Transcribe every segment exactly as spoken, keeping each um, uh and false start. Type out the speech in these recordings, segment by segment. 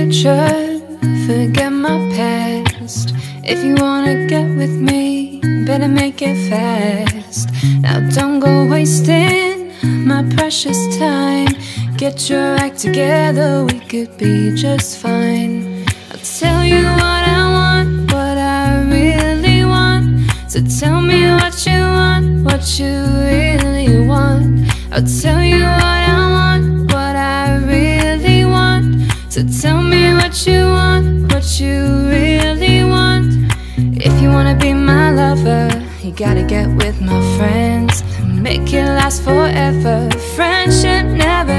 future, forget my past. If you wanna get with me, better make it fast. Now don't go wasting my precious time. Get your act together, we could be just fine. I'll tell you what I want, what I really want. So tell me what you want, what you really want. I'll tell you what I want, what I really want. So tell me what you want, what you really want. If you wanna be my lover, you gotta get with my friends. Make it last forever, friendship never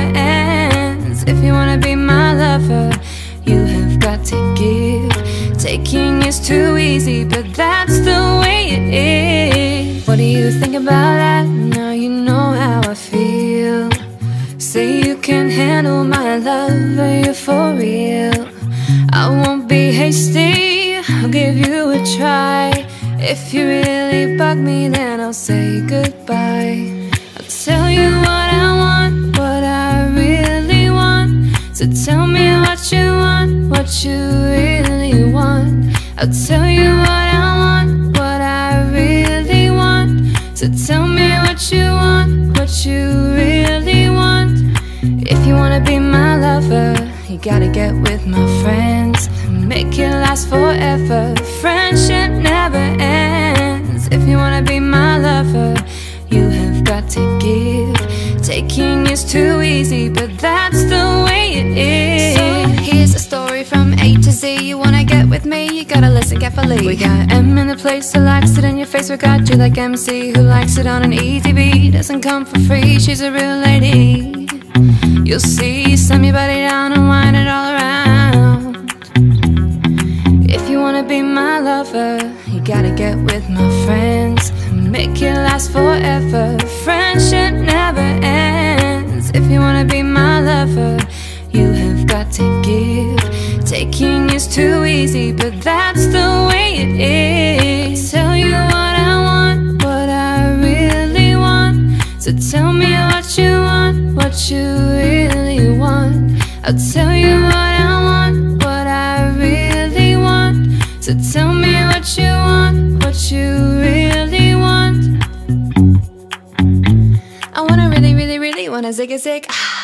ends. If you wanna be my lover, you have got to give. Taking is too easy, but that's the way it is. What do you think about that? Now you know how I feel. Say you can handle my love, are you for real? I won't be hasty, I'll give you a try. If you really bug me, then I'll say goodbye. I'll tell you what I want, what I really want. So tell me what you want, what you really want. I'll tell you what I want, what I really want. So tell me what you want, what you really want. If you wanna be my lover, you gotta get with my friends. Make it last forever, friendship never ends. If you wanna be my lover, you have got to give. Taking is too easy, but that's the way it is. So here's a story from A to Z. You wanna get with me, you gotta listen carefully. We got M in the place who likes it in your face. We got you like M C who likes it on an easy beat. Doesn't come for free, she's a real lady. You'll see, slam your body down and wind it all around. If you wanna be my lover, you gotta get with my friends. Make it last forever, friendship never ends. If you wanna be my lover, you have got to give. Taking is too easy, but that's the way it is. I'll tell you what I want, what I really want. So tell me what you want, what you really want. I'll tell you what I want, what I really want. So tell me what you want, what you really want. I wanna really, really, really wanna zig a zig. Ah.